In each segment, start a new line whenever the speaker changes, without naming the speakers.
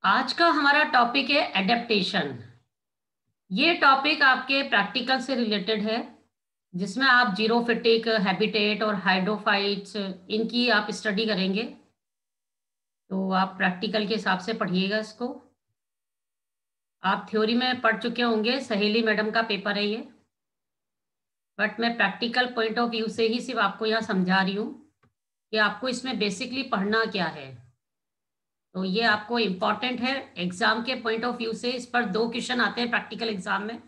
आज का हमारा टॉपिक है एडेप्टेशन। ये टॉपिक आपके प्रैक्टिकल से रिलेटेड है, जिसमें आप जीरोफिटिक, हैबिटेट और हाइड्रोफाइट्स इनकी आप स्टडी करेंगे। तो आप प्रैक्टिकल के हिसाब से पढ़िएगा इसको। आप थ्योरी में पढ़ चुके होंगे, सहेली मैडम का पेपर है ये, बट मैं प्रैक्टिकल पॉइंट ऑफ व्यू से ही सिर्फ आपको यहाँ समझा रही हूँ कि आपको इसमें बेसिकली पढ़ना क्या है। तो ये आपको इम्पॉर्टेंट है एग्जाम के पॉइंट ऑफ व्यू से। इस पर 2 क्वेश्चन आते हैं प्रैक्टिकल एग्जाम में।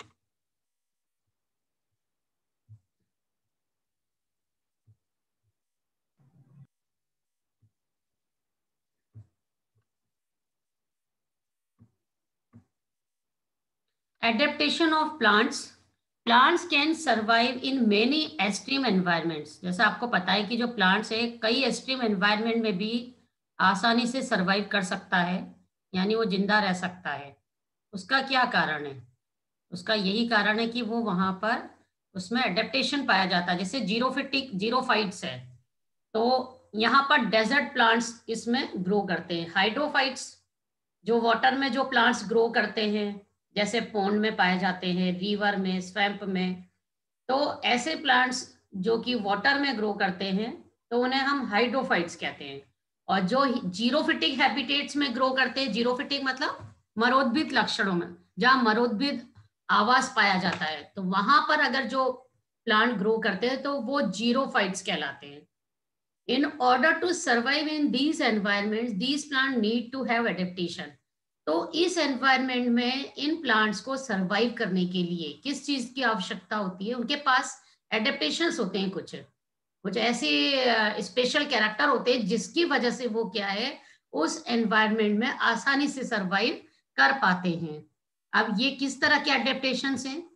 Adaptation of plants. Plants can survive in many extreme environments. जैसा आपको पता है कि जो प्लांट्स है कई एक्सट्रीम एनवायरनमेंट में भी आसानी से सरवाइव कर सकता है, यानी वो जिंदा रह सकता है। उसका क्या कारण है? उसका यही कारण है कि वो वहां पर उसमें एडेप्टेशन पाया जाता है। जैसे जीरोफिटिक जीरोफाइट्स है, तो यहाँ पर डेजर्ट प्लांट्स इसमें ग्रो करते हैं। हाइड्रोफाइट्स जो वाटर में जो प्लांट्स ग्रो करते हैं, जैसे पॉन्ड में पाए जाते हैं, रिवर में, स्वैम्प में। तो ऐसे प्लांट्स जो कि वाटर में ग्रो करते हैं, तो उन्हें हम हाइड्रोफाइट्स कहते हैं। और जो जीरोफिटिक हैबिटेट्स में ग्रो करते हैं, जीरोफिटिक मतलब मरोद्भिद लक्षणों में, जहाँ मरोद्भिद आवास पाया जाता है, तो वहां पर अगर जो प्लांट ग्रो करते हैं तो वो जीरोफाइट्स कहलाते हैं। In order to survive in these environments, these plants need to have adaptation. तो इस एनवायरनमेंट में इन प्लांट्स को सरवाइव करने के लिए किस चीज की आवश्यकता होती है? उनके पास एडेप्टेशंस होते हैं, कुछ कुछ ऐसे स्पेशल कैरेक्टर होते हैं जिसकी वजह से वो क्या है, उस एनवायरनमेंट में आसानी से सरवाइव कर पाते हैं। अब ये किस तरह के एडेप्टेशंस हैं?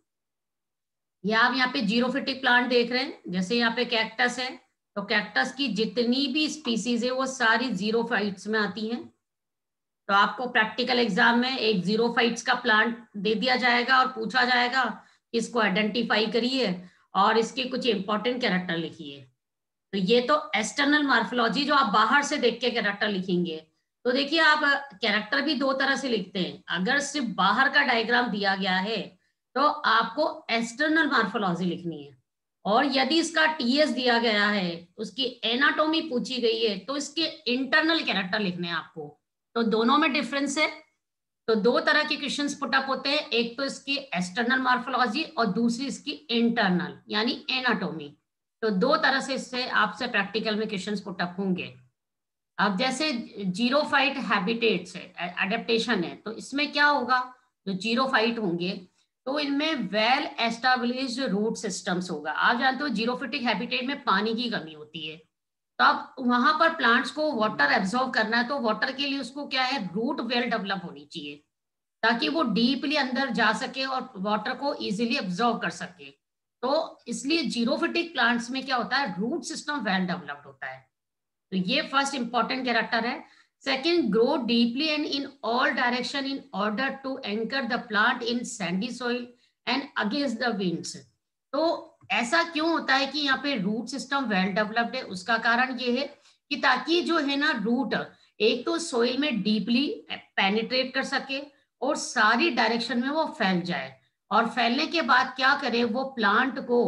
ये आप यहाँ पे जीरोफिटिक प्लांट देख रहे हैं, जैसे यहाँ पे कैक्टस है, तो कैक्टस की जितनी भी स्पीसीज है वो सारी जीरोफाइट्स में आती हैं। तो आपको प्रैक्टिकल एग्जाम में एक जीरोफाइट्स का प्लांट दे दिया जाएगा और पूछा जाएगा कि इसको आइडेंटिफाई करिए और इसके कुछ इंपॉर्टेंट कैरेक्टर लिखिए। तो ये तो एक्सटर्नल मॉर्फोलॉजी, जो आप बाहर से देख के कैरेक्टर लिखेंगे। तो देखिए, आप कैरेक्टर भी 2 तरह से लिखते हैं। अगर सिर्फ बाहर का डायग्राम दिया गया है तो आपको एक्सटर्नल मॉर्फोलॉजी लिखनी है, और यदि इसका टीएस दिया गया है, उसकी एनाटॉमी पूछी गई है, तो इसके इंटरनल कैरेक्टर लिखने हैं आपको। तो दोनों में डिफरेंस है। तो 2 तरह के क्वेश्चंस पुट अप होते हैं, एक तो इसकी एक्सटर्नल मॉर्फोलॉजी और दूसरी इसकी इंटरनल यानी एनाटॉमी। तो 2 तरह से इससे आपसे प्रैक्टिकल में क्वेश्चंस पुट अप होंगे। अब जैसे जीरोफाइट हैबिटेट्स है, एडेप्टेशन है, तो इसमें क्या होगा? जो जीरोफाइट होंगे तो इनमें वेल एस्टेब्लिश्ड रूट सिस्टम्स होगा। आप जानते हो जीरोफिटिक हैबिटेट में पानी की कमी होती है, तो अब वहां पर प्लांट्स को वाटर एब्जॉर्ब करना है, तो वाटर के लिए उसको क्या है, रूट वेल डेवलप होनी चाहिए, ताकि वो डीपली अंदर जा सके और वाटर को इजीली एब्जॉर्ब कर सके। तो इसलिए जीरोफिटिक प्लांट्स में क्या होता है, रूट सिस्टम वेल डेवलप्ड होता है। तो ये फर्स्ट इंपॉर्टेंट कैरेक्टर है। Second, grow deeply and in all direction in order to anchor the plant in sandy soil and against the winds. तो ऐसा क्यों होता है कि यहाँ पे रूट सिस्टम वेल डेवलप्ड है? उसका कारण ये है कि ताकि जो है ना रूट, एक तो सोइल में डीपली पेनिट्रेट कर सके और सारी डायरेक्शन में वो फैल जाए, और फैलने के बाद क्या करे, वो प्लांट को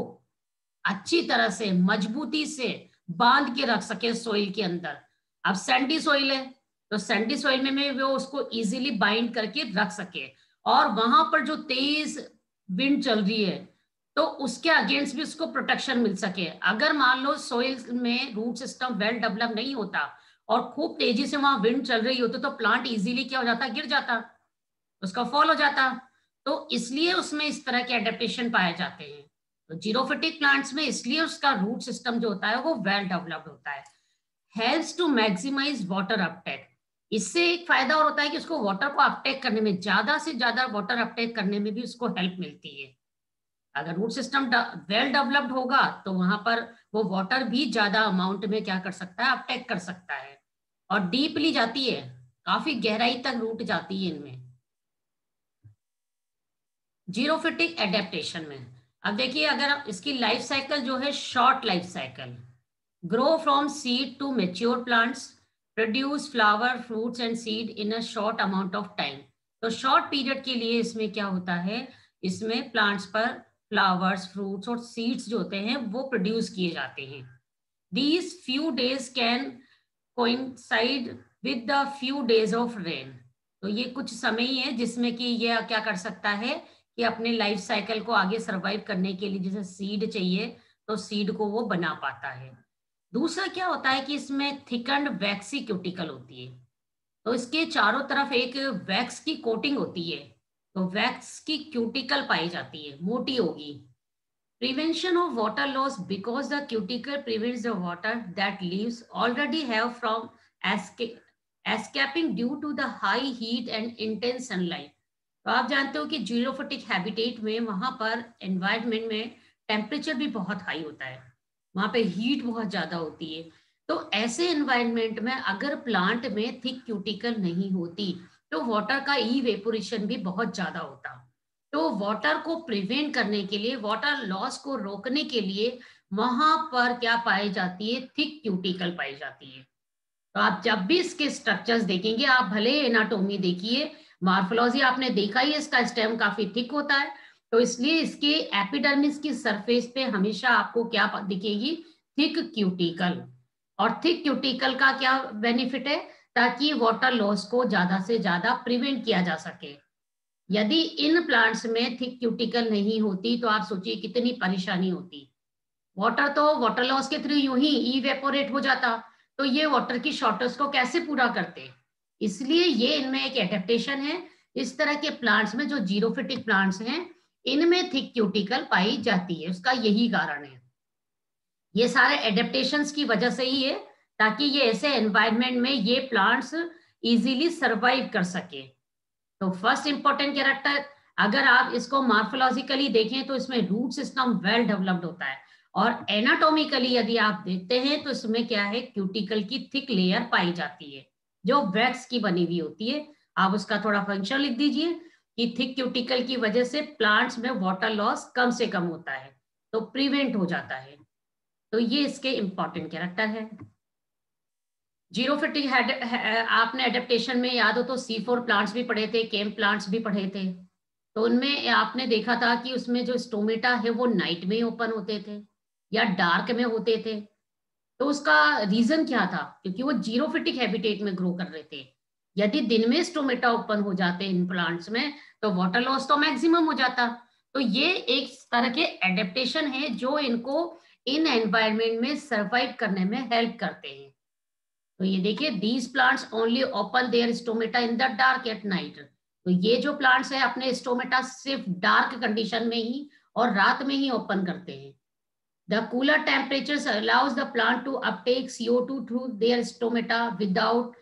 अच्छी तरह से मजबूती से बांध के रख सके सोइल के अंदर। अब सैंडी सोइल है, तो सैंडी सोइल में वो उसको इजीली बाइंड करके रख सके, और वहां पर जो तेज विंड चल रही है तो उसके अगेंस्ट भी उसको प्रोटेक्शन मिल सके। अगर मान लो सोइल में रूट सिस्टम वेल डेवलप नहीं होता और खूब तेजी से वहां विंड चल रही होती, तो प्लांट इजीली क्या हो जाता, गिर जाता, उसका फॉल हो जाता। तो इसलिए उसमें इस तरह के एडेप्टेशन पाए जाते हैं। तो जीरोफिटिक प्लांट्स में इसलिए उसका रूट सिस्टम जो होता है वो वेल डेवलप्ड होता है। Helps to maximise water uptake. इससे एक फायदा और होता है कि उसको वाटर को अपटेक करने में, ज्यादा से ज्यादा वाटर अपटेक करने में भी उसको हेल्प मिलती है। अगर रूट सिस्टम वेल डेवलप्ड होगा तो वहां पर वो वाटर भी ज्यादा अमाउंट में क्या कर सकता है, अपटेक कर सकता है, और डीपली जाती है, काफी गहराई तक रूट जाती है इनमें जीरोफिटिक एडेप्टेशन में। अब देखिए, अगर इसकी लाइफ साइकिल जो है, short life cycle, grow from seed to mature plants, produce flower, fruits and seed in a short amount of time. तो शॉर्ट पीरियड के लिए इसमें क्या होता है, इसमें प्लांट्स पर फ्लावर्स, फ्रूट्स और सीड्स जो होते हैं वो प्रोड्यूस किए जाते हैं। These few days can coincide with the few days of rain। तो ये कुछ समय ही है जिसमें कि ये क्या कर सकता है कि अपने लाइफ साइकिल को आगे सरवाइव करने के लिए जैसे सीड चाहिए तो सीड को वो बना पाता है। दूसरा क्या होता है कि इसमें थिकन्ड वैक्सी क्यूटिकल होती है। तो इसके चारों तरफ एक वैक्स की कोटिंग होती है। तो वैक्स की क्यूटिकल पाई जाती है, मोटी होगी। Prevention of water loss because the cuticle prevents the water that leaves already have from escaping due to the high heat and intense sunlight। तो आप जानते हो कि जीरोफिटिक हैबिटेट में वहां पर एनवायरनमेंट में टेम्परेचर भी बहुत हाई होता है, वहां पे हीट बहुत ज्यादा होती है। तो ऐसे एनवायरनमेंट में अगर प्लांट में थिक क्यूटिकल नहीं होती तो वाटर का इवेपोरेशन भी बहुत ज्यादा होता। तो वाटर को प्रिवेंट करने के लिए, वाटर लॉस को रोकने के लिए वहां पर क्या पाई जाती है, थिक क्यूटिकल पाई जाती है। तो आप जब भी इसके स्ट्रक्चर्स देखेंगे, आप भले एनाटोमी देखिए, मार्फोलॉजी आपने देखा ही, इसका स्टेम काफी थिक होता है। तो इसलिए इसके एपिडर्मिस की सरफेस पे हमेशा आपको क्या दिखेगी, थिक क्यूटिकल। और थिक क्यूटिकल का क्या बेनिफिट है, ताकि वाटर लॉस को ज्यादा से ज्यादा प्रिवेंट किया जा सके। यदि इन प्लांट्स में थिक क्यूटिकल नहीं होती तो आप सोचिए कितनी परेशानी होती। वाटर तो वाटर लॉस के थ्रू यूं ही इवेपोरेट हो जाता, तो ये वाटर की शॉर्टेज को कैसे पूरा करते। इसलिए ये इनमें एक एडेप्टेशन है। इस तरह के प्लांट्स में, जो जीरोफिटिक प्लांट्स हैं, इनमें थिक क्यूटिकल पाई जाती है, उसका यही कारण है। ये सारे एडेप्टेशंस की वजह से ही है, ताकि ये ऐसे एनवायरनमेंट में ये प्लांट्स इजीली सर्वाइव कर सके। तो फर्स्ट इंपॉर्टेंट कैरेक्टर, अगर आप इसको मार्फोलॉजिकली देखें तो इसमें रूट सिस्टम वेल डेवलप्ड होता है। और एनाटॉमिकली यदि आप देखते हैं तो इसमें क्या है, क्यूटिकल की थिक लेयर पाई जाती है जो वैक्स की बनी हुई होती है। आप उसका थोड़ा फंक्शन लिख दीजिए कि थिक क्यूटिकल की वजह से प्लांट्स में वाटर लॉस कम से कम होता है, तो प्रिवेंट हो जाता है। तो ये इसके इंपॉर्टेंट कैरेक्टर है। जीरोफिटिक आपने एडेप्टेशन में याद हो तो C4 प्लांट्स भी पढ़े थे, केम प्लांट्स भी पढ़े थे। तो उनमें आपने देखा था कि उसमें जो स्टोमेटा है वो नाइट में ओपन होते थे या डार्क में होते थे। तो उसका रीजन क्या था, क्योंकि वो जीरोफिटिक हैबिटेट में ग्रो कर रहे थे। यदि दिन में स्टोमेटा ओपन हो जाते इन प्लांट्स में तो वाटर लॉस तो मैक्सिमम हो जाता। तो ये एक तरह के एडेप्टेशन है जो इनको इन एनवायरनमेंट में सर्वाइव करने में हेल्प करते हैं। तो ये देखिए, these plants only open their stomata in the dark at night. तो ये जो प्लांट्स है अपने स्टोमेटा सिर्फ डार्क कंडीशन में ही और रात में ही ओपन करते हैं। The cooler temperature allows the plant to uptake CO2 through their stomata without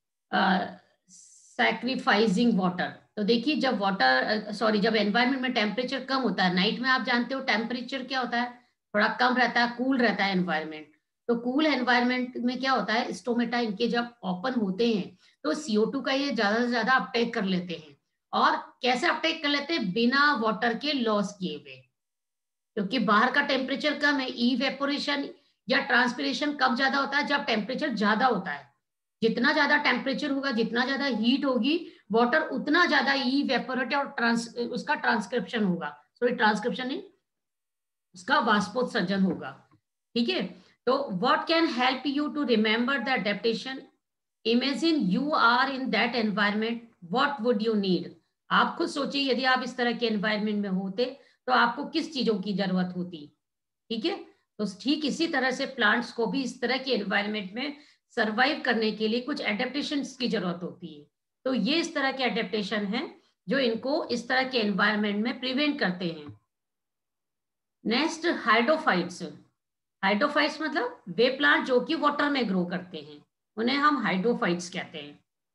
sacrificing water. तो देखिए, जब जब एनवायरनमेंट में टेम्परेचर कम होता है, नाइट में आप जानते हो टेम्परेचर क्या होता है, थोड़ा कम रहता है, कूल रहता है एनवायरनमेंट। तो कूल एनवायरनमेंट में क्या होता है, स्टोमेटा इनके जब ओपन होते हैं तो CO2 का ये ज्यादा से ज्यादा अपटेक कर लेते हैं। और कैसे अपटेक कर लेते हैं, बिना वाटर के लॉस किए हुए। क्योंकि बाहर का टेम्परेचर कम है, इवेपोरेशन या ट्रांसपिरेशन कब ज्यादा होता है, जब टेम्परेचर ज्यादा होता है। जितना ज्यादा टेम्परेचर होगा, जितना ज्यादा हीट होगी, वाटर उतना ज्यादा इवेपोरेट और उसका ट्रांसक्रिप्शन होगा, सॉरी ट्रांसक्रिप्शन नहीं, उसका वाष्पोत्सर्जन होगा। ठीक है। तो what can help you to remember the adaptation, imagine you are in that environment, what would you need. आप खुद सोचिए, यदि आप इस तरह के एनवायरनमेंट में होते तो आपको किस चीजों की जरूरत होती। ठीक है। तो ठीक इसी तरह से प्लांट्स को भी इस तरह के एनवायरनमेंट में सरवाइव करने के लिए कुछ एडेप्टेशन की जरूरत होती है। तो ये इस तरह के एडेप्टेशन है जो इनको इस तरह के एनवायरनमेंट में प्रिवेंट करते हैं। Next, hydrophytes. हाइड्रोफाइट्स मतलब वे प्लांट जो कि वाटर में ग्रो करते हैं, उन्हें हम हाइड्रोफाइट्स कहते हैं।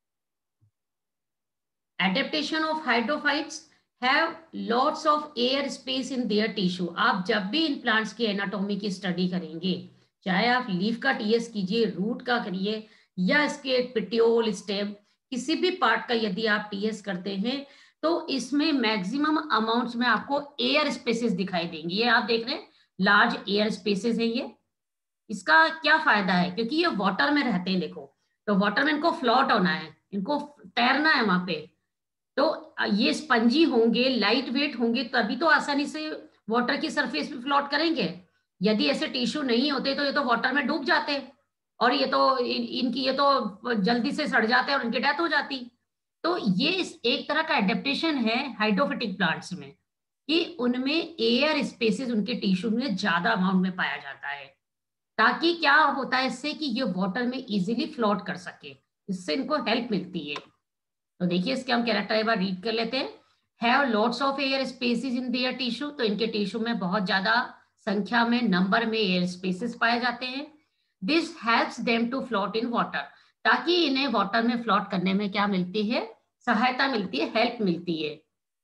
Adaptation of hydrophytes have lots of air space in their tissue. आप जब भी इन प्लांट्स की एनाटॉमी की स्टडी करेंगे, चाहे आप लीफ का टीएस कीजिए, रूट का करिए, या इसके पिटियोल, स्टेम, किसी भी पार्ट का यदि आप टीएस करते हैं तो इसमें मैक्सिमम अमाउंट्स में आपको एयर स्पेसेस दिखाई देंगे। ये आप देख रहे हैं, लार्ज एयर स्पेसेस है ये। इसका क्या फायदा है, क्योंकि ये वाटर में रहते हैं। देखो, तो वाटर में इनको फ्लोट होना है, इनको तैरना है वहां पे। तो ये स्पंजी होंगे, लाइट वेट होंगे, तभी तो आसानी से वाटर की सरफेस पे फ्लोट करेंगे। यदि ऐसे टिश्यू नहीं होते तो ये तो वाटर में डूब जाते, और ये तो इनकी ये तो जल्दी से सड़ जाते और इनकी डेथ हो जाती। तो ये एक तरह का एडेप्टेशन है हाइड्रोफिटिक प्लांट्स में, कि उनमें एयर स्पेसिस उनके टिश्यू में ज्यादा अमाउंट में पाया जाता है, ताकि क्या होता है इससे कि ये वाटर में इजीली फ्लोट कर सके, इससे इनको हेल्प मिलती है। तो देखिए इसके हम कैरेक्टर एक बार रीड कर लेते हैं। Have lots of air spaces in their tissue, तो इनके टिश्यू में बहुत ज्यादा संख्या में, नंबर में एयर स्पेसिस पाए जाते हैं। This helps them to float in water, ताकि इन्हें वाटर में फ्लोट करने में क्या मिलती है, सहायता मिलती है, हेल्प मिलती है।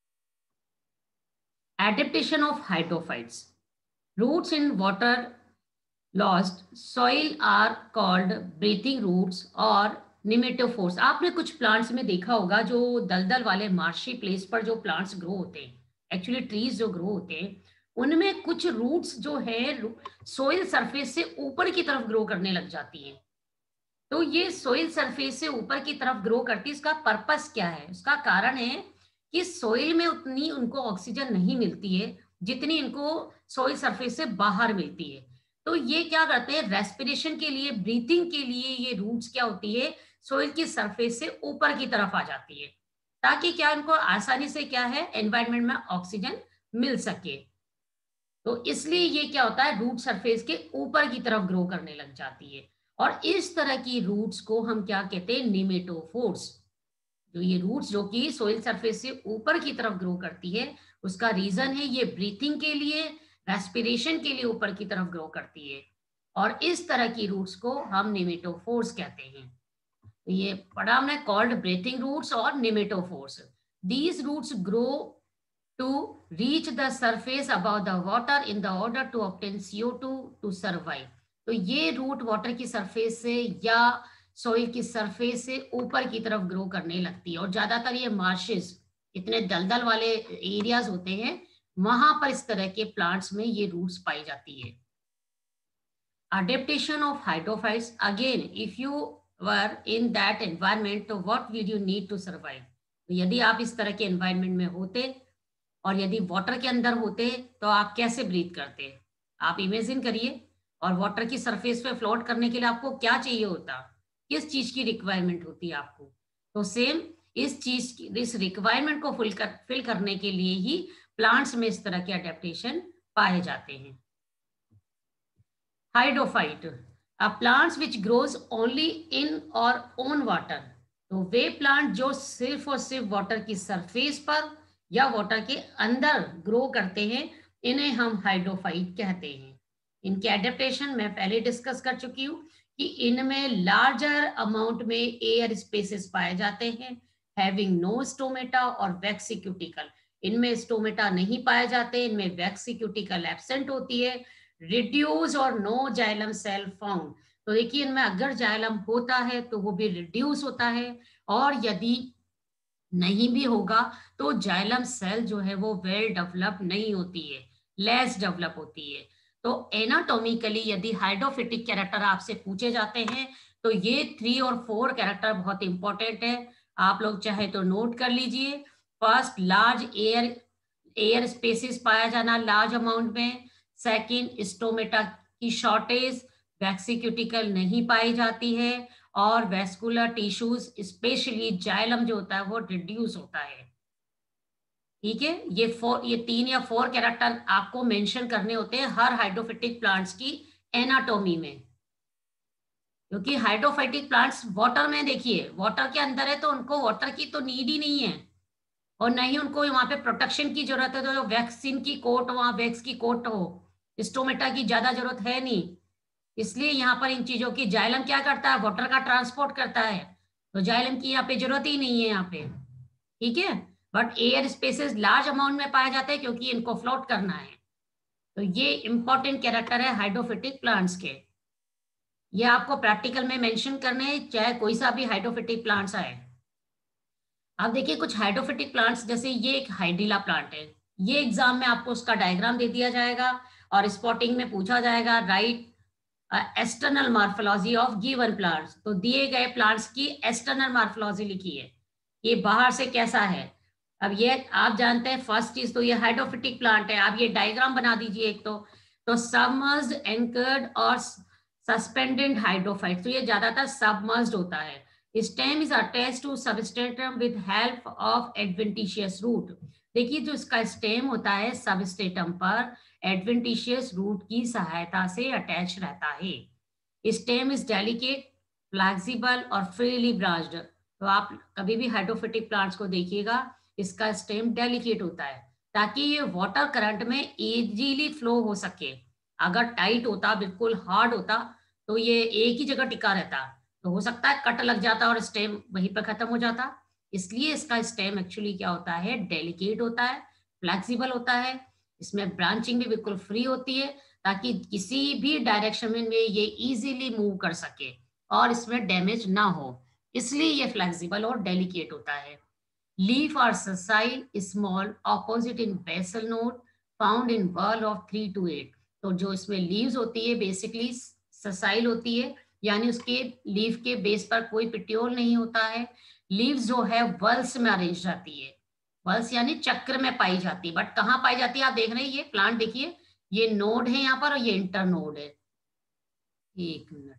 Adaptation of hydrophytes, roots in water lost soil are called breathing roots और निमेटोफोर्स। आपने कुछ प्लांट्स में देखा होगा जो दलदल वाले मार्शी प्लेस पर जो प्लांट्स ग्रो होते हैं, एक्चुअली ट्रीज जो ग्रो होते हैं, उनमें कुछ रूट्स जो है सोइल सरफेस से ऊपर की तरफ ग्रो करने लग जाती हैं। तो ये सोइल सरफेस से ऊपर की तरफ ग्रो करती है, इसका पर्पस क्या है? उसका कारण है कि सोइल में उतनी उनको ऑक्सीजन नहीं मिलती है जितनी इनको सोइल सरफेस से बाहर मिलती है। तो ये क्या करते हैं, रेस्पिरेशन के लिए, ब्रीथिंग के लिए ये रूट्स क्या होती है, सोइल की सरफेस से ऊपर की तरफ आ जाती है, ताकि क्या इनको आसानी से क्या है, एनवायरमेंट में ऑक्सीजन मिल सके। तो इसलिए ये क्या होता है, रूट सरफेस के ऊपर की तरफ ग्रो करने लग जाती है। और इस तरह की रूट्स को हम क्या कहते हैं, निमेटोफोर्स। जो ये रूट्स जो कि सोइल सरफेस से ऊपर की तरफ ग्रो करती है, उसका रीजन है ये ब्रीथिंग के लिए, रेस्पिरेशन के लिए ऊपर की तरफ ग्रो करती है। और इस तरह की रूट्स को हम निमेटोफोर्स कहते हैं। तो ये पढ़ा हमने, कॉल्ड ब्रीथिंग रूट्स और pneumatophores. These roots grow to reach the surface above the water in the order to obtain CO2 to survive। तो ये रूट वाटर की सरफेस से या सोइल की सरफेस से ऊपर की तरफ ग्रो करने लगती है, और ज्यादातर ये मार्शेस, इतने दलदल वाले एरियाज होते हैं, वहां पर इस तरह के प्लांट्स में ये रूट्स पाई जाती है। Adaptation of hydrophytes, again if you were in that environment तो what would you need to survive। तो यदि आप इस तरह के एनवायरमेंट में होते और यदि वाटर के अंदर होते तो आप कैसे ब्रीथ करते? आप इमेजिन करिए, और वाटर की सरफेस पे फ्लोट करने के लिए आपको क्या चाहिए होता, किस चीज की रिक्वायरमेंट होती है आपको? तो सेम इस चीज की, इस रिक्वायरमेंट को फिल करने के लिए ही प्लांट्स में इस तरह के अडेप्टेशन पाए जाते हैं। Hydrophyte, a plants which grows only in और ऑन वाटर। तो वे प्लांट जो सिर्फ और सिर्फ वाटर की सरफेस पर या वाटर के अंदर ग्रो करते हैं, इन्हें हम हाइड्रोफाइट कहते हैं। इनके एडेप्टेशन मैं पहले डिस्कस कर चुकी हूँ कि इनमें लार्जर अमाउंट में एयर स्पेसेस पाए जाते हैं, हैविंग नो स्टोमेटा और वैक्सीक्यूटिकल। इनमें स्टोमेटा नहीं पाए जाते, इनमें वैक्सीक्यूटिकल एब्सेंट होती है। रिड्यूस और नो जाइलम सेल फाउंड। तो देखिए इनमें अगर जाइलम होता है तो वो भी रिड्यूस होता है, और यदि नहीं भी होगा तो जाइलम सेल जो है वो वेल डेवलप नहीं होती है, लेस डेवलप होती है। तो एनाटॉमिकली यदि हाइड्रोफिटिक कैरेक्टर आपसे पूछे जाते हैं तो ये 3 और 4 कैरेक्टर बहुत इंपॉर्टेंट है, आप लोग चाहे तो नोट कर लीजिए। फर्स्ट, लार्ज एयर स्पेसिस पाया जाना लार्ज अमाउंट में। सेकंड, स्टोमेटा की शॉर्टेज, वैक्सीक्यूटिकल नहीं पाई जाती है, और वेस्कुलर टिश्यूज स्पेशली जाइलम जो होता है वो रिड्यूस होता है। ठीक है, ये 3 या 4 कैरेक्टर आपको मेंशन करने होते हैं हर हाइड्रोफिटिक प्लांट्स की एनाटॉमी में, क्योंकि हाइड्रोफाइटिक प्लांट्स वाटर में, देखिए वाटर के अंदर है तो उनको वाटर की तो नीड ही नहीं है, और न ही उनको वहां पे प्रोटेक्शन की जरूरत है, तो वैक्सीन की कोट, वहां वैक्स की कोट हो, स्टोमेटा की ज्यादा जरूरत है नहीं। इसलिए यहाँ पर इन चीजों की, जाइलम क्या करता है, वाटर का ट्रांसपोर्ट करता है, तो जाइलम की यहाँ पे जरूरत ही नहीं है यहाँ पे। ठीक है, but air spaces large amount में पाए जाते हैं क्योंकि इनको फ्लोट करना है। तो ये इंपॉर्टेंट कैरेक्टर है हाइड्रोफिटिक प्लांट्स के, ये आपको प्रैक्टिकल में मेंशन करने हैं, चाहे कोई सा भी हाइड्रोफिटिक प्लांट्स आए। अब देखिए कुछ हाइड्रोफिटिक प्लांट्स, जैसे ये एक हाइड्रिला प्लांट है, ये एग्जाम में आपको उसका डायग्राम दे दिया जाएगा और स्पॉटिंग में पूछा जाएगा, write external morphology of given plants, तो दिए गए प्लांट्स की एक्सटर्नल मॉर्फोलॉजी लिखी है, ये बाहर से कैसा है। अब ये आप जानते हैं फर्स्ट चीज तो ये हाइड्रोफिटिक प्लांट है, आप ये डायग्राम बना दीजिए एक तो सबमर्ज्ड, एंकर्ड और सस्पेंडेड हाइड्रोफाइट, तो ये ज्यादातर सबमर्ज्ड होता है। Stem is attached to substratum with help of adventitious root. देखिए जो इसका स्टेम होता है सबस्ट्रेटम पर एडवेंटिशियस रूट की सहायता से अटैच रहता है। स्टेम इज डेलिकेट, फ्लेक्सिबल और फ्रीली ब्रांच्ड। तो आप कभी भी हाइड्रोफिटिक प्लांट्स को देखिएगा, इसका स्टेम डेलिकेट होता है ताकि ये वाटर करंट में इजीली फ्लो हो सके। अगर टाइट होता, बिल्कुल हार्ड होता, तो ये एक ही जगह टिका रहता, तो हो सकता है कट लग जाता और स्टेम वहीं पर खत्म हो जाता। इसलिए इसका स्टेम एक्चुअली क्या होता है, डेलिकेट होता है, फ्लेक्सिबल होता है, इसमें ब्रांचिंग भी बिल्कुल फ्री होती है ताकि किसी भी डायरेक्शन में ये इजीली मूव कर सके और इसमें डैमेज ना हो, इसलिए ये फ्लेक्सिबल और डेलिकेट होता है। Leaf are sessile, small, opposite in basal node, found in whorl of 3 to 8। तो जो इसमें लीव्स होती है बेसिकली sessile होती है, यानी उसके लीफ के बेस पर कोई पिट्योल नहीं होता है। लीव्स जो है वर्ल्स में अरेंज रहती है, वर्ल्स यानी चक्र में पाई जाती है, बट कहाँ पाई जाती है आप देख रहे हैं, ये प्लांट देखिए, ये नोड है यहाँ पर और ये इंटर नोड है। एक मिनट,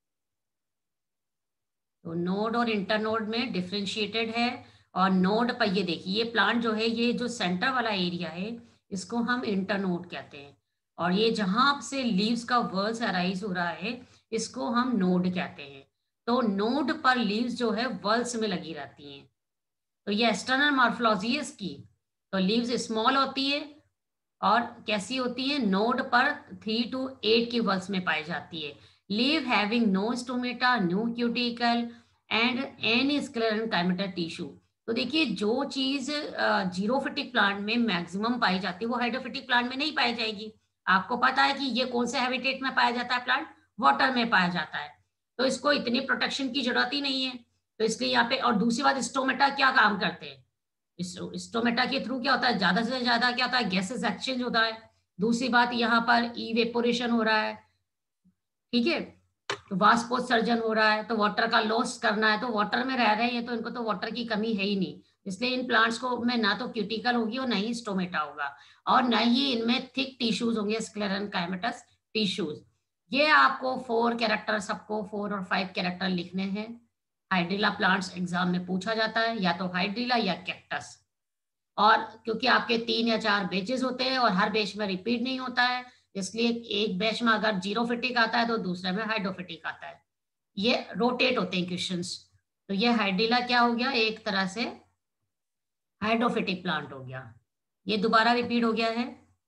तो नोड और इंटर नोड में डिफ्रेंशिएटेड है। और नोड पर ये देखिए, ये प्लांट जो है, ये जो सेंटर वाला एरिया है इसको हम इंटर नोड कहते हैं, और ये जहां से लीव्स का वर्ल्स अराइज हो रहा है इसको हम नोड कहते हैं। तो नोड पर लीव्स जो है वर्ल्स में लगी रहती हैं। तो ये एक्सटर्नल मॉर्फोलॉजी है इसकी। तो लीव्स स्मॉल होती है और कैसी होती है, नोड पर 3 to 8 की वर्ल्स में पाई जाती है। Leave having no stomata, no cuticle and any sclerenchymatous tissue. तो देखिए जो चीज जीरोफिटिक प्लांट में मैक्सिमम पाई जाती है वो हाइड्रोफिटिक प्लांट में नहीं पाई जाएगी। आपको पता है कि ये कौन से हैबिटेट में पाया जाता है प्लांट, वाटर में पाया जाता है, तो इसको इतनी प्रोटेक्शन की जरूरत ही नहीं है। तो इसलिए यहाँ पे, और दूसरी बात, स्टोमेटा क्या काम करते हैं, स्टोमेटा के थ्रू क्या होता है, ज्यादा से ज्यादा क्या होता है, गैसेस एक्सचेंज होता है। दूसरी बात, यहाँ पर इवेपोरेशन हो रहा है, ठीक है, तो वाष्पोत्सर्जन हो रहा है, तो वाटर का लॉस करना है, तो वाटर में रह रहे हैं तो इनको तो वाटर की कमी है ही नहीं। इसलिए इन प्लांट्स को में ना तो क्यूटिकल होगी और ना ही स्टोमेटा होगा, और ना ही इनमें थिक टिश्यूज होंगे, स्क्लेरेंकाइमेटस टिश्यूज। ये आपको 4 कैरेक्टर, सबको 4 और 5 कैरेक्टर लिखने हैं। हाइड्रिला प्लांट्स एग्जाम में पूछा जाता है, या तो हाइड्रिला या कैक्टस। और क्योंकि आपके 3 या 4 बैचेस होते हैं और हर बैच में रिपीट नहीं होता है, इसलिए एक बैच में अगर जीरोफिटिक आता है तो दूसरे में हाइड्रोफिटिक आता है, ये रोटेट होते हैं क्वेश्चंस। तो ये हाइड्रिला क्या हो गया, एक तरह से हाइड्रोफिटिक प्लांट हो गया। ये दोबारा रिपीट हो गया है,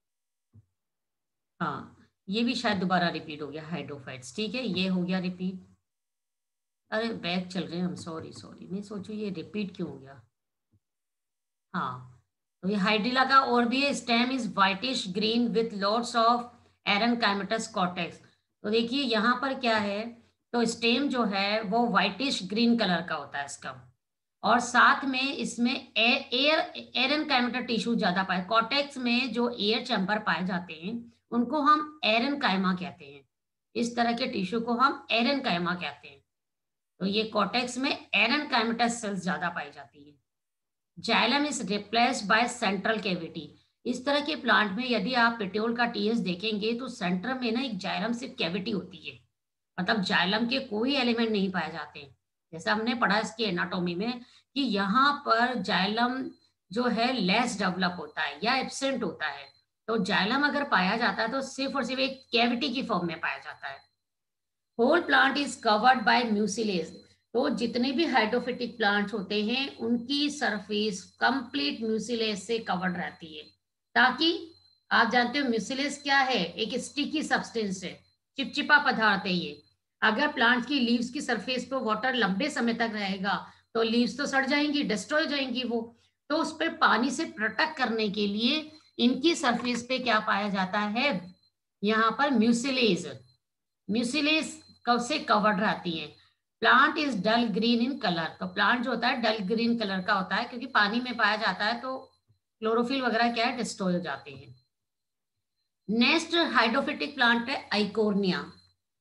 हाँ ये भी शायद दोबारा रिपीट हो गया, हाइड्रोफाइट्स, ठीक है, ये हो गया रिपीट। अरे बैक चल रहे हैं हम, सॉरी सॉरी, मैं सोचू ये रिपीट क्यों हो गया। हाँ, तो ये हाइड्रिला का और भी है, stem is whitish green with lots of aerenchymatous cortex. तो देखिए यहाँ पर क्या है, तो स्टेम जो है वो वाइटिश ग्रीन कलर का होता है इसका, और साथ में इसमें एयर एरनकाइमेटा टिश्यू ज्यादा पाए, कॉर्टेक्स में जो एयर चैम्बर पाए जाते हैं उनको हम एरनकाइमा कहते हैं, इस तरह के टिश्यू को हम एरनकाइमा कहते हैं। तो ये कॉर्टेक्स में एरनकाइमेटस सेल्स ज्यादा पाई जाती है। Xylem is replaced by central cavity. इस तरह के प्लांट में यदि आप पेट्योल का टीएस देखेंगे तो सेंटर में ना एक जाइलम सिर्फ कैविटी होती है, मतलब जाइलम के कोई एलिमेंट नहीं पाए जाते हैं। जैसा हमने पढ़ा इसके एनाटॉमी में कि यहाँ पर जाइलम जो है लेस डेवलप होता है या एब्सेंट होता है। तो जाइलम अगर पाया जाता है तो सिर्फ और सिर्फ एक कैविटी की फॉर्म में पाया जाता है। Whole plant is covered by mucilage. तो जितने भी हाइड्रोफिटिक प्लांट्स होते हैं उनकी सरफेस कंप्लीट म्यूसिलेज से कवर्ड रहती है, ताकि आप जानते हो म्यूसिलेज क्या है, एक स्टिकी सब्सटेंस है, चिपचिपा पदार्थ है ये। अगर प्लांट की लीव्स की सरफेस पर वाटर लंबे समय तक रहेगा तो लीव्स तो सड़ जाएंगी, डिस्ट्रॉय हो जाएंगी वो। तो उस पर पानी से प्रोटेक्ट करने के लिए इनकी सरफेस पे क्या पाया जाता है, यहाँ पर म्यूसिलेज, म्यूसिलेज कब से कवर्ड रहती है। Plant is dull green in colour. तो प्लांट जो होता है डल ग्रीन कलर का होता है क्योंकि पानी में पाया जाता है तो क्लोरोफिल वगैरह क्या है, डिस्ट्रॉय हो जाते हैं। नेक्स्ट हाइड्रोफिटिक प्लांट है आइकोर्निया।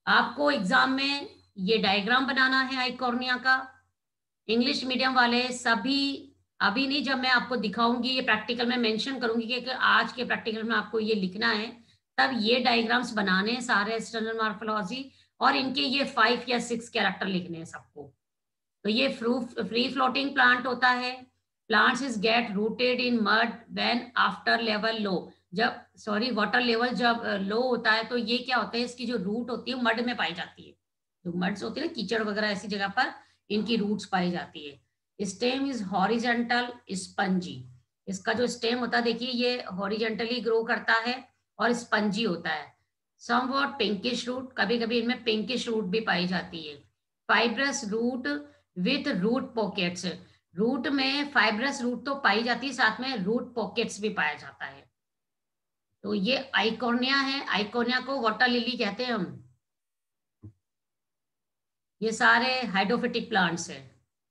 आपको एग्जाम में ये डायग्राम बनाना है आइकॉर्निया का। इंग्लिश मीडियम वाले सभी, अभी नहीं, जब मैं आपको दिखाऊंगी, ये प्रैक्टिकल में मेंशन करूंगी कि आज के प्रैक्टिकल में आपको ये लिखना है, तब ये डायग्राम्स बनाने हैं सारे एक्सटर्नल मॉर्फोलॉजी, और इनके ये 5 या 6 कैरेक्टर लिखने हैं सबको। तो ये फ्री फ्लोटिंग प्लांट होता है। Plants is get rooted in mud when after level low, जब सॉरी वाटर लेवल जब लो होता है, तो ये क्या होता है, इसकी जो रूट होती है मड में पाई जाती है। जो मड्स होती है ना, कीचड़ वगैरह ऐसी जगह पर इनकी रूट्स पाई जाती है। स्टेम इज हॉरिजेंटल स्पंजी, इसका जो स्टेम होता है देखिए ये हॉरिजेंटली ग्रो करता है और स्पंजी होता है। समवॉट पिंकिश रूट, कभी कभी इनमें पिंकिश रूट भी पाई जाती है। Fibrous root with root pockets, root में फाइब्रस रूट तो पाई जाती है, साथ में रूट पॉकेट्स भी पाया जाता है। तो ये आइकोनिया है, आइकोनिया को वाटर लिली कहते हैं हम। ये सारे हाइड्रोफिटिक प्लांट्स है।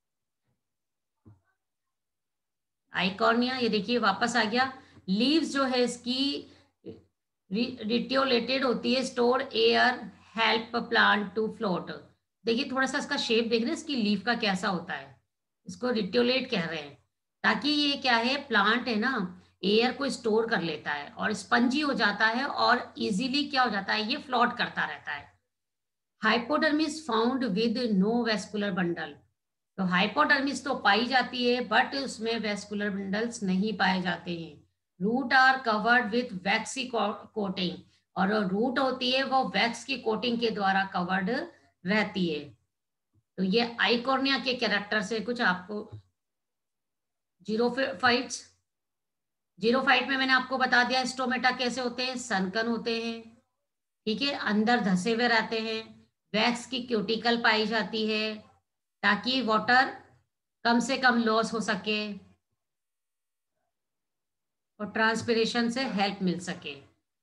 आइकोनिया ये देखिए वापस आ गया। लीव्स जो है इसकी रिट्योलेटेड होती है, store air, help plant to float. देखिए थोड़ा सा इसका शेप देख रहे हैं, इसकी लीफ का कैसा होता है, इसको रिट्योलेट कह रहे हैं। ताकि ये क्या है, प्लांट है ना, एयर को स्टोर कर लेता है और स्पंजी हो जाता है, और इजीली क्या हो जाता है, ये फ्लोट करता रहता है। Hypodermis found with no vascular bundle, तो हाइपोडर्मिस तो पाई जाती है बट उसमें वेस्कुलर बंडल्स नहीं पाए जाते हैं। Root are covered with waxy coating, और रूट होती है वो वैक्स की कोटिंग के द्वारा कवर्ड रहती है। तो ये आइकोर्निया के कैरेक्टर से कुछ आपको। जीरोफाइट्स, जीरोफाइट में मैंने आपको बता दिया स्टोमेटा कैसे होते हैं, सनकन होते हैं, ठीक है, अंदर धसे हुए रहते हैं, वैक्स की क्यूटिकल पाई जाती है ताकि वाटर कम से कम लॉस हो सके और ट्रांसपिरेशन से हेल्प मिल सके।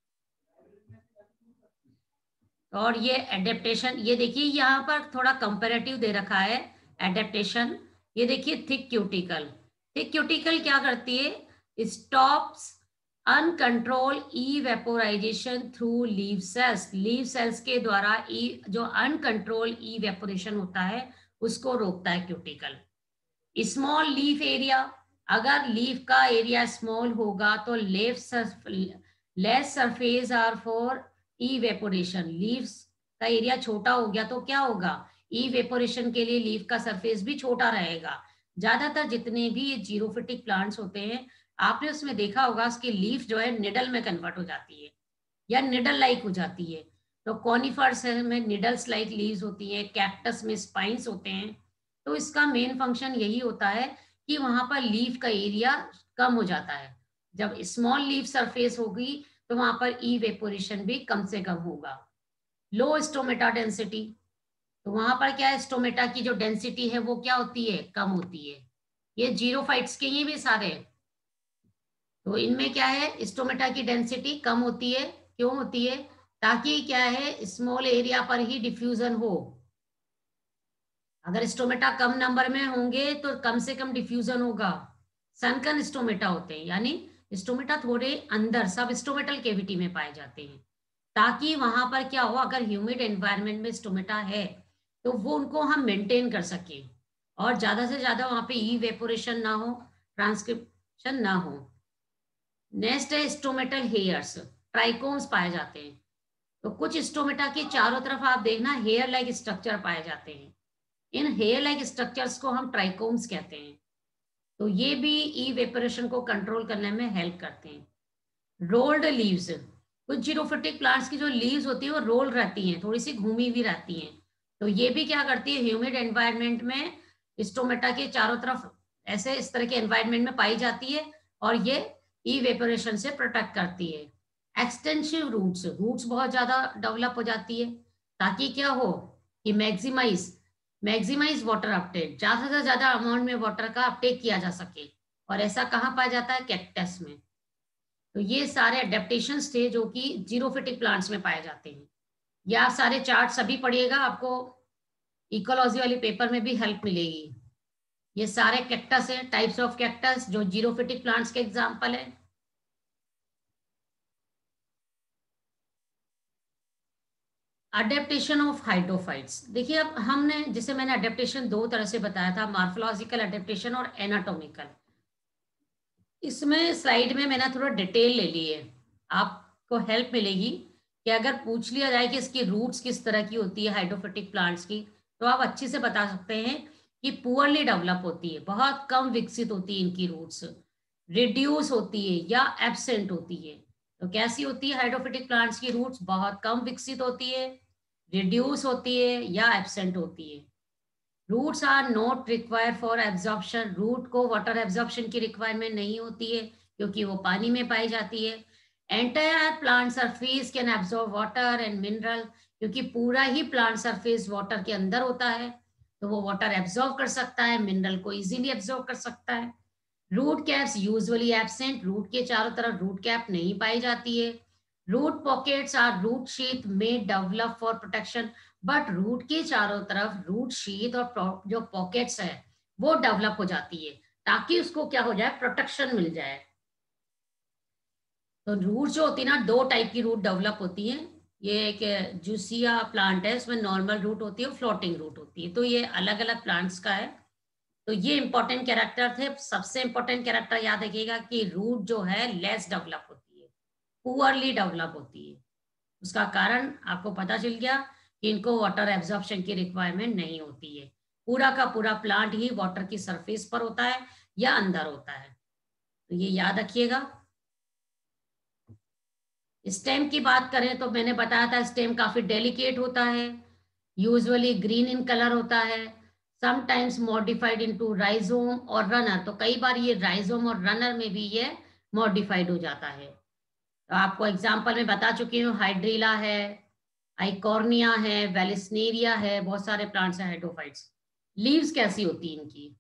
और ये एडेप्टेशन, ये देखिए यहाँ पर थोड़ा कंपैरेटिव दे रखा है एडेप्टेशन। ये देखिए थिक क्यूटिकल, थिक क्यूटिकल क्या करती है, stops uncontrol evaporisation through leave cells, leave cells के द्वारा जो अनकंट्रोल इवेपोरेशन होता है उसको रोकता है क्यूटिकल। स्मॉल लीफ एरिया, अगर लीफ का एरिया स्मॉल होगा तो less surface are for evaporation, leaves का एरिया छोटा हो गया तो क्या होगा, इवेपोरेशन के लिए लीफ का सरफेस भी छोटा रहेगा। ज्यादातर जितने भी ये जीरोफिटिक प्लांट्स होते हैं, आपने उसमें देखा होगा उसकी लीफ जो है निडल में कन्वर्ट हो जाती है या निडल लाइक हो जाती है। तो कॉनिफर्स में निडल्स लाइक लीव्स होती है, कैक्टस में स्पाइंस होते हैं। तो इसका मेन फंक्शन यही होता है कि वहां पर लीफ का एरिया कम हो जाता है। जब स्मॉल लीफ सरफेस होगी तो वहां पर इवेपोरेशन भी कम से कम होगा। लो स्टोमेटा डेंसिटी, तो वहां पर क्या है, स्टोमेटा की जो डेंसिटी है वो क्या होती है, कम होती है। ये जीरोफाइट्स के ही भी सारे, तो इनमें क्या है, स्टोमेटा की डेंसिटी कम होती है। क्यों होती है, ताकि क्या है, स्मॉल एरिया पर ही डिफ्यूजन हो। अगर स्टोमेटा कम नंबर में होंगे तो कम से कम डिफ्यूजन होगा। सनकन स्टोमेटा होते हैं, यानी स्टोमेटा थोड़े अंदर सब स्टोमेटल केविटी में पाए जाते हैं, ताकि वहां पर क्या हो, अगर ह्यूमिड एनवायरनमेंट में स्टोमेटा है तो वो उनको हम मेंटेन कर सके और ज्यादा से ज्यादा वहां पे इवेपोरेशन ना हो, ट्रांसक्रिप्शन ना हो। नेक्स्ट है स्टोमेटल हेयर्स, ट्राइकोम्स पाए जाते हैं। तो कुछ स्टोमेटा के चारों तरफ आप देखना हेयर लाइक स्ट्रक्चर पाए जाते हैं, इन हेयर लाइक स्ट्रक्चर्स को हम ट्राइकोम्स कहते हैं। तो ये भी इवेपोरेशन को कंट्रोल करने में हेल्प करते हैं। रोल्ड लीव्स, कुछ जीरोफिटिक प्लांट्स की जो लीव्स होती है वो रोल रहती हैं, थोड़ी सी घूमी हुई रहती हैं। तो ये भी क्या करती है, ह्यूमिड एनवायरनमेंट में स्टोमेटा के चारों तरफ ऐसे इस तरह के एनवायरनमेंट में पाई जाती है और ये इवेपोरेशन से प्रोटेक्ट करती है। एक्सटेंसिव रूट्स, रूट्स बहुत ज्यादा डेवलप हो जाती है ताकि क्या हो कि मैक्सिमाइज वाटर अपटेक, ज्यादा से ज्यादा अमाउंट में वाटर का अपटेक किया जा सके। और ऐसा कहाँ पाया जाता है, कैक्टस में। तो ये सारे अडेप्टेशंस थे जो कि जीरोफिटिक प्लांट्स में पाए जाते हैं। ये आप सारे चार्ट सभी पढ़िएगा, आपको इकोलॉजी वाली पेपर में भी हेल्प मिलेगी। ये सारे कैक्टस है, टाइप्स ऑफ कैक्टस जो जीरोफिटिक प्लांट्स के एग्जाम्पल है। Adaptation of hydrophytes. देखिए अब हमने, जैसे मैंने अडेप्टेशन दो तरह से बताया था, मार्फोलॉजिकल अडेप्टेशन और एनाटॉमिकल। इसमें स्लाइड में मैंने थोड़ा डिटेल ले ली है, आपको हेल्प मिलेगी कि अगर पूछ लिया जाए कि इसकी रूट्स किस तरह की होती है हाइड्रोफिटिक प्लांट्स की, तो आप अच्छे से बता सकते हैं कि पुअरली डेवलप होती है, बहुत कम विकसित होती है इनकी रूट्स, रिड्यूस होती है या एब्सेंट होती है। तो कैसी होती है हाइड्रोफिटिक प्लांट्स की रूट्स? बहुत कम विकसित होती है, रिड्यूस होती है या एब्सेंट होती है। Roots are not require for absorption, root को वाटर एब्जॉर्प्शन की रिक्वायरमेंट नहीं होती है क्योंकि वो पानी में पाई जाती है। Entire plant surface can absorb water and mineral, क्योंकि पूरा ही प्लांट सरफेस वाटर के अंदर होता है, तो वो वाटर एब्जॉर्ब कर सकता है, मिनरल को इजीली एब्जॉर्ब कर सकता है। Root caps usually absent, root के चारों तरफ रूट कैप नहीं पाई जाती है। Root pockets are root sheath में develop for protection, but root के चारों तरफ रूट शीथ और जो पॉकेट्स है वो डेवलप हो जाती है ताकि उसको क्या हो जाए, प्रोटेक्शन मिल जाए। तो रूट जो होती है ना, दो टाइप की रूट डेवलप होती है। ये एक जूसिया प्लांट है, इसमें नॉर्मल रूट होती है, फ्लोटिंग रूट होती है, तो ये अलग अलग प्लांट्स का है। तो ये इंपॉर्टेंट कैरेक्टर थे। सबसे इंपॉर्टेंट कैरेक्टर याद रखिएगा कि रूट जो है लेस डेवलप होती है, पुअरली डेवलप होती है। उसका कारण आपको पता चल गया कि इनको वाटर एब्जॉर्प्शन की रिक्वायरमेंट नहीं होती है, पूरा का पूरा प्लांट ही वाटर की सरफेस पर होता है या अंदर होता है, तो ये याद रखिएगा। स्टेम की बात करें तो मैंने बताया था स्टेम काफी डेलिकेट होता है, यूजुअली ग्रीन इन कलर होता है, समटाइम्स मॉडिफाइड इनटू राइजोम और रनर, तो कई बार ये राइजोम और रनर में भी ये मॉडिफाइड हो जाता है। तो आपको एग्जांपल में बता चुकी हूँ, हाइड्रीला है, आइकॉर्निया है, वेलिस्नेरिया है, बहुत सारे प्लांट्स हैं हाइड्रोफाइट्स। लीव्स कैसी होती है इनकी?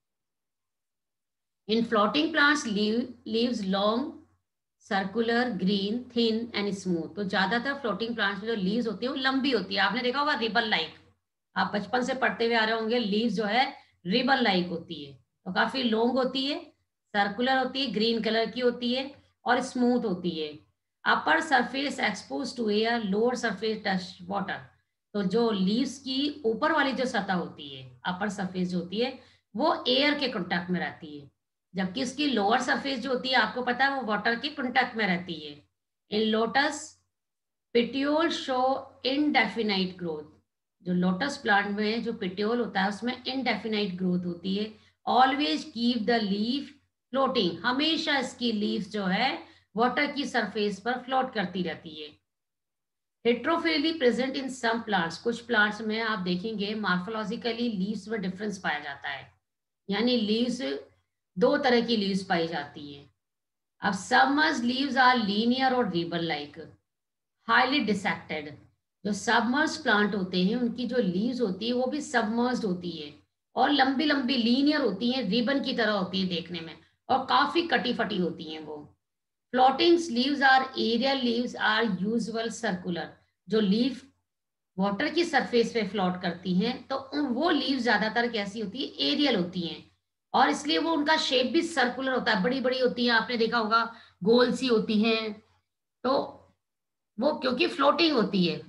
In floating plants leaves long, circular, green, thin and smooth. तो ज्यादातर फ्लोटिंग प्लांट्स में जो लीव्स होती है वो लंबी होती है, आपने देखा होगा रिबन लाइक, आप बचपन से पढ़ते हुए आ रहे होंगे, लीव्स जो है रिबन लाइक होती है, तो काफी लॉन्ग होती है, सर्कुलर होती है, ग्रीन कलर की होती है और स्मूथ होती है। Upper surface expose to air, lower surface touch water. तो जो लीव्स की ऊपर वाली जो सतह होती है, अपर सरफेस जो होती है, वो एयर के कांटेक्ट में रहती है, जबकि इसकी लोअर सरफेस जो होती है आपको पता है वो वाटर के कांटेक्ट में रहती है। In lotus petiole show indefinite growth, जो लोटस प्लांट में जो पिटियोल होता है उसमें इनडेफिनाइट ग्रोथ होती है। Always keep the leaf floating, हमेशा इसकी लीफ जो है वाटर की सरफेस पर फ्लोट करती रहती है। Heterophylly present in some plants, कुछ प्लांट्स में आप देखेंगे मार्फोलॉजिकली लीव्स में डिफरेंस पाया जाता है, यानी लीव्स दो तरह की लीव्स पाई जाती हैं। अब सबमर्ज लीव्स आर लीनियर और रिबन लाइक, हाईली डिसेक्टेड। जो सबमर्ज प्लांट होते हैं उनकी जो लीव्स होती है वो भी सबमर्ज्ड होती है और लंबी लंबी लीनियर होती हैं, रिबन की तरह होती है देखने में, और काफी कटी फटी होती हैं वो। Floating leaves are aerial, leaves are usual circular. जो लीफ वाटर की सरफेस पे फ्लोट करती हैं तो वो लीव्स ज्यादातर कैसी होती है, एरियल होती हैं, और इसलिए वो उनका शेप भी सर्कुलर होता है, बड़ी बड़ी होती हैं, आपने देखा होगा गोल सी होती हैं, तो वो क्योंकि फ्लोटिंग होती है।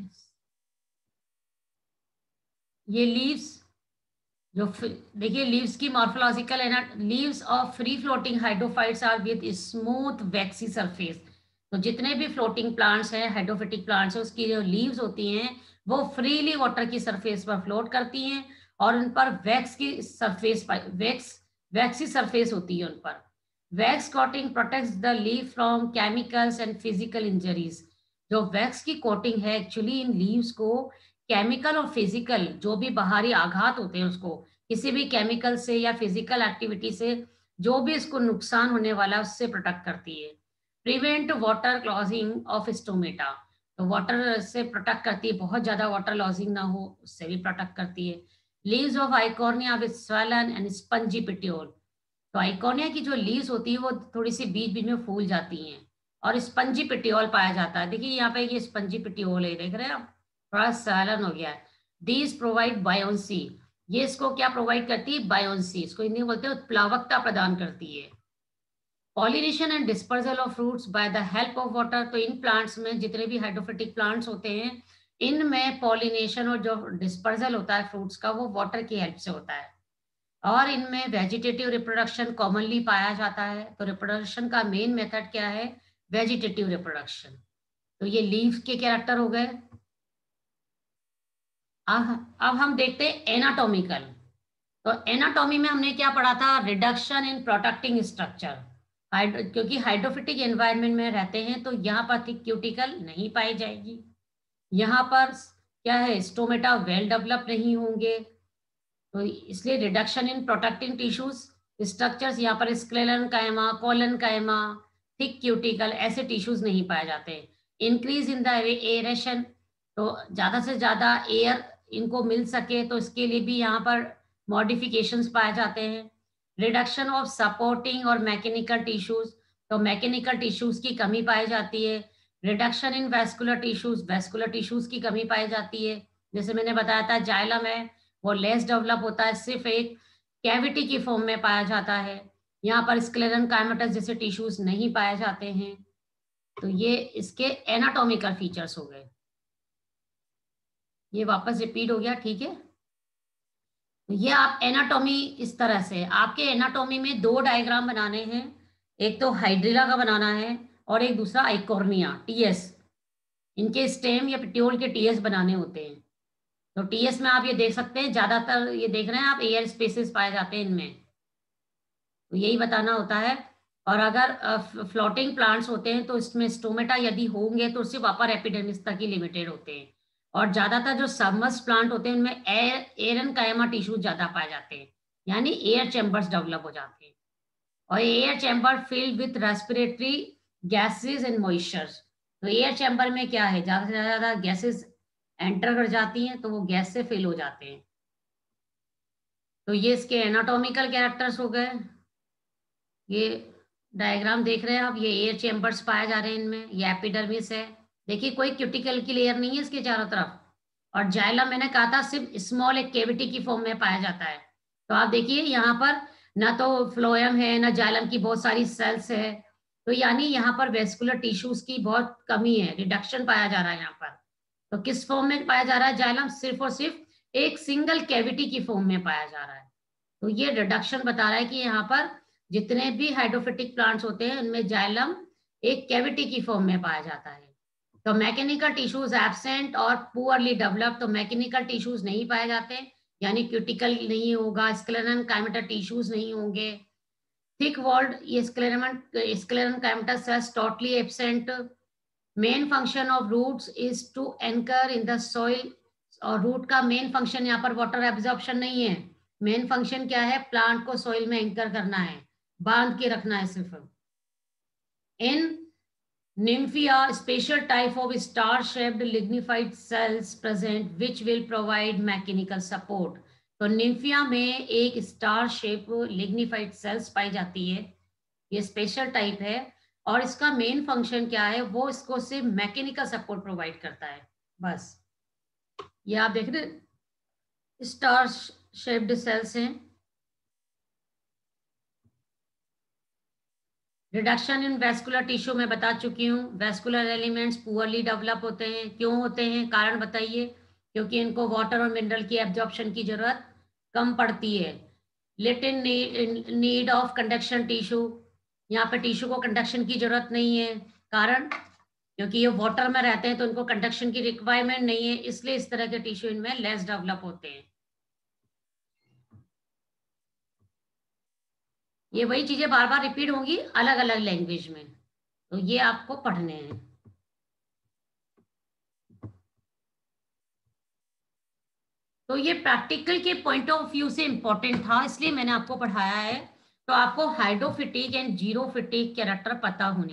ये लीव्स जो देखिए लीव्स की मॉर्फोलॉजिकल है ना, leaves of free floating hydrophytes are with smooth waxy surface. तो जितने भी फ्लोटिंग प्लांट्स हैं, हाइड्रोफिटिक प्लांट्स हैं, उसकी जो लीव्स होती हैं वो फ्रीली वाटर की सरफेस पर फ्लोट करती हैं और उन पर वैक्स की सरफेस वैक्सी सरफेस होती है उन पर। Wax coating protects the leaf from chemicals and physical injuries. जो वैक्स की कोटिंग है एक्चुअली इन लीव्स को केमिकल और फिजिकल जो भी बाहरी आघात होते हैं उसको, किसी भी केमिकल से या फिजिकल एक्टिविटी से जो भी इसको नुकसान होने वाला है उससे प्रोटेक्ट करती है। Prevent water logging of stomata, तो वाटर से प्रोटेक्ट करती है, बहुत ज्यादा वाटर लॉजिंग ना हो उससे भी प्रोटेक्ट करती है। Leaves of Eichhornia with swollen and spongy petiole. तो आइकॉर्निया की जो लीव्स होती है वो थोड़ी सी बीच बीच में फूल जाती हैं और स्पंजी पिटियोल पाया जाता है। देखिए यहाँ पे ये स्पंजी पिटियोल है, देख रहे हैं आप, थोड़ा सैलन हो गया है। दीज प्रोवाइड बायोन्सी, ये इसको क्या प्रोवाइड करती है, बायोन्सी, इसको हिंदी में बोलते हैं उत्प्लावकता प्रदान करती है। Pollination and dispersal of fruits by the help of water, तो इन प्लांट्स में जितने भी हाइड्रोफिटिक प्लांट्स होते हैं इनमें पॉलिनेशन और जो डिस्पर्सल होता है फ्रूट्स का वो वाटर की हेल्प से होता है। और इनमें वेजिटेटिव रिप्रोडक्शन कॉमनली पाया जाता है। तो रिप्रोडक्शन का मेन मेथड क्या है? Vegetative reproduction. तो ये लीफ के कैरेक्टर हो गए। अब हम देखते हैं एनाटॉमिकल। तो एनाटॉमी में हमने क्या पढ़ा था? Reduction in protecting structure. क्योंकि हाइड्रोफिटिक एनवायरनमेंट में रहते हैं तो यहाँ पर थिक क्यूटिकल नहीं पाई जाएगी। यहाँ पर क्या है? स्टोमेटा वेल डेवलप नहीं होंगे। तो इसलिए reduction in protecting tissues structures, यहाँ पर स्क्लेरन कायमा, कॉलन कायमा, थिक क्यूटिकल ऐसे टिश्यूज नहीं पाए जाते। इंक्रीज इन द एरेशन, तो ज्यादा से ज्यादा एयर इनको मिल सके तो इसके लिए भी यहाँ पर मॉडिफिकेशंस पाए जाते हैं। रिडक्शन ऑफ सपोर्टिंग और मैकेनिकल टिश्यूज, तो मैकेनिकल टिश्यूज की कमी पाई जाती है। रिडक्शन इन वैस्कुलर टिश्यूज की कमी पाई जाती है। जैसे मैंने बताया था जाइलम है वो लेस डेवलप होता है, सिर्फ एक कैविटी की फॉर्म में पाया जाता है। यहाँ पर स्क्लेरन काइमेटस जैसे टिश्यूज नहीं पाए जाते हैं। तो ये इसके एनाटॉमिकल फीचर्स हो गए। ये वापस रिपीट हो गया, ठीक है। तो ये आप एनाटॉमी इस तरह से, आपके एनाटॉमी में दो डायग्राम बनाने हैं। एक तो हाइड्रिला का बनाना है और एक दूसरा आइकोर्निया टीएस। इनके स्टेम या पिट्यूल के टीएस बनाने होते हैं। तो टीएस में आप ये देख सकते हैं, ज्यादातर ये देख रहे हैं आप एयर स्पेसेस पाए जाते हैं इनमें। तो यही बताना होता है। और अगर फ्लोटिंग प्लांट्स होते हैं तो इसमें स्टोमेटा यदि होंगे तो सिर्फ अपर एपिडर्मिस तक ही लिमिटेड होते हैं। और ज्यादातर जो सबमर्स प्लांट होते हैं उनमें एयरन कायमा टिश्यू ज्यादा पाए जाते हैं, यानी एयर चैम्बर्स डेवलप हो जाते हैं। और air chamber filled with respiratory gases and moistures. तो एयर चैम्बर में क्या है? ज्यादा से ज्यादा गैसेस एंटर कर जाती हैं तो वो गैस से फिल हो जाते हैं। तो ये इसके एनाटॉमिकल कैरेक्टर्स हो गए। ये डायग्राम देख रहे हैं आप, ये एयर चैम्बर्स पाए जा रहे हैं इनमें, ये एपिडर्मिस है। देखिए कोई क्यूटिकल की लेयर नहीं है इसके चारों तरफ। और जाइलम मैंने कहा था सिर्फ स्मॉल एक केविटी की फॉर्म में पाया जाता है। तो आप देखिए यहाँ पर ना तो फ्लोएम है ना जाइलम की बहुत सारी सेल्स है। तो यानी यहाँ पर वेस्कुलर टिश्यूज की बहुत कमी है, रिडक्शन पाया जा रहा है यहाँ पर। तो किस फॉर्म में पाया जा रहा है जाइलम? सिर्फ और सिर्फ एक सिंगल कैविटी की फॉर्म में पाया जा रहा है। तो ये रिडक्शन बता रहा है कि यहाँ पर जितने भी हाइड्रोफिटिक प्लांट्स होते हैं उनमें जाइलम एक कैविटी की फॉर्म में पाया जाता है। तो मैकेनिकल टिश्यूज एब्सेंट और पुअरली डेवलप, तो मैकेनिकल टिश्यूज नहीं पाए जाते, यानी क्यूटिकल नहीं होगा, स्क्लेरन काइमेटा टिश्यूज नहीं होंगे। थिक वॉल्ड, ये sclerenchymatous cells totally absent. Main function of roots is to anchor in the soil. और रूट का मेन फंक्शन यहाँ पर वाटर एब्जॉर्प्शन नहीं है। मेन फंक्शन क्या है? प्लांट को सॉइल में एंकर करना है, बांध के रखना है सिर्फ। In Nymphia, special type of star-shaped lignified cells present which will provide mechanical support. तो निम्फिया में एक स्टार शेप लिग्निफाइड सेल्स पाई जाती है, ये स्पेशल टाइप है। और इसका मेन फंक्शन क्या है? वो इसको सिर्फ मैकेनिकल सपोर्ट प्रोवाइड करता है, बस। ये आप देख रहे स्टार शेप्ड सेल्स हैं। रिडक्शन इन वेस्कुलर टिश्यू में बता चुकी हूँ। वेस्कुलर एलिमेंट्स पुअरली डेवलप होते हैं। क्यों होते हैं? कारण बताइए। क्योंकि इनको वाटर और मिनरल की एब्जॉर्प्शन की जरूरत कम पड़ती है। Little need of conduction tissue, यहाँ पे टिश्यू को कंडक्शन की जरूरत नहीं है। कारण क्योंकि ये वाटर में रहते हैं तो इनको कंडक्शन की रिक्वायरमेंट नहीं है, इसलिए इस तरह के टिश्यू इनमें लेस डेवलप होते हैं। ये वही चीजें बार बार रिपीट होंगी अलग अलग लैंग्वेज में, तो ये आपको पढ़ने हैं। तो ये प्रैक्टिकल के पॉइंट ऑफ व्यू से इंपॉर्टेंट था, इसलिए मैंने आपको पढ़ाया है। तो आपको हाइड्रोफिटिक एंड जीरोफिटिक कैरेक्टर पता होने